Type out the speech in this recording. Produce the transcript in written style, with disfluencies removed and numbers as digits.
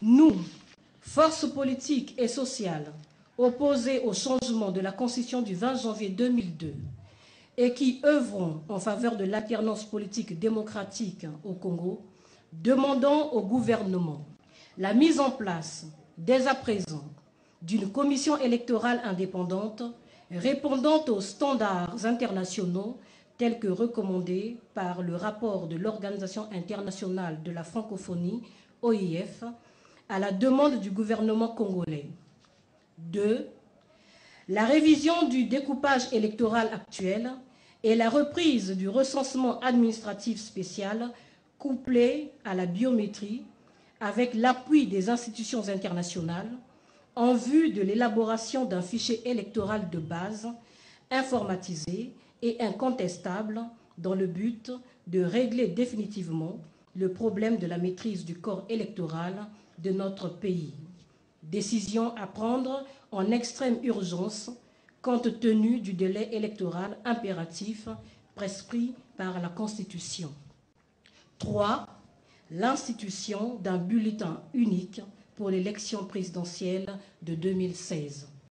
Nous, forces politiques et sociales opposées au changement de la Constitution du 20 janvier 2002 et qui œuvront en faveur de l'alternance politique démocratique au Congo, demandons au gouvernement la mise en place, dès à présent, d'une commission électorale indépendante répondant aux standards internationaux tels que recommandés par le rapport de l'Organisation internationale de la francophonie, OIF, à la demande du gouvernement congolais. 2. La révision du découpage électoral actuel et la reprise du recensement administratif spécial couplé à la biométrie avec l'appui des institutions internationales en vue de l'élaboration d'un fichier électoral de base informatisé et incontestable dans le but de régler définitivement le problème de la maîtrise du corps électoral de notre pays. Décision à prendre en extrême urgence compte tenu du délai électoral impératif prescrit par la Constitution. 3. L'institution d'un bulletin unique pour l'élection présidentielle de 2016.